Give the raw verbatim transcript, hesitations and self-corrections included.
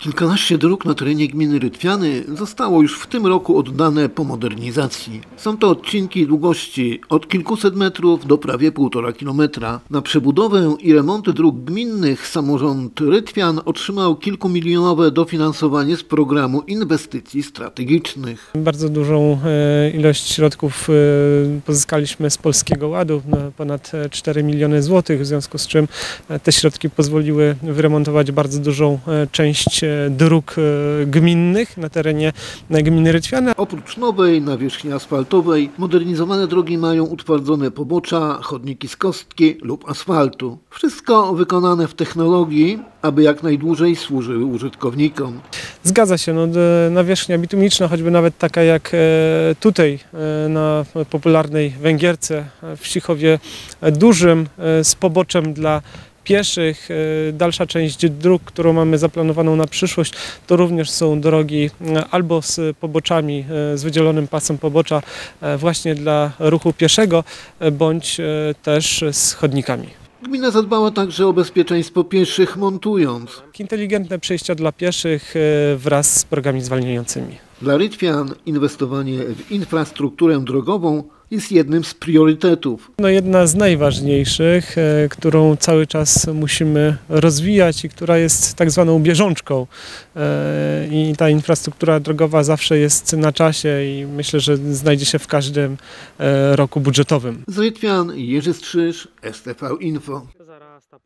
Kilkanaście dróg na terenie gminy Rytwiany zostało już w tym roku oddane po modernizacji. Są to odcinki długości od kilkuset metrów do prawie półtora kilometra. Na przebudowę i remonty dróg gminnych samorząd Rytwian otrzymał kilkumilionowe dofinansowanie z programu inwestycji strategicznych. Bardzo dużą ilość środków pozyskaliśmy z Polskiego Ładu, ponad cztery miliony złotych, w związku z czym te środki pozwoliły wyremontować bardzo dużą część dróg gminnych na terenie gminy Rytwiany. Oprócz nowej nawierzchni asfaltowej, modernizowane drogi mają utwardzone pobocza, chodniki z kostki lub asfaltu. Wszystko wykonane w technologii, aby jak najdłużej służyły użytkownikom. Zgadza się, no, nawierzchnia bitumiczna, choćby nawet taka jak tutaj na popularnej Węgierce w Cichowie Dużym z poboczem dla pieszych. Dalsza część dróg, którą mamy zaplanowaną na przyszłość, to również są drogi albo z poboczami, z wydzielonym pasem pobocza właśnie dla ruchu pieszego, bądź też z chodnikami. Gmina zadbała także o bezpieczeństwo pieszych, montując inteligentne przejścia dla pieszych wraz z progami zwalniającymi. Dla Rytwian inwestowanie w infrastrukturę drogową jest jednym z priorytetów. No, jedna z najważniejszych, którą cały czas musimy rozwijać i która jest tak zwaną bieżączką. I ta infrastruktura drogowa zawsze jest na czasie i myślę, że znajdzie się w każdym roku budżetowym. Z Rytwian Jerzy Strzyż, S T V Info.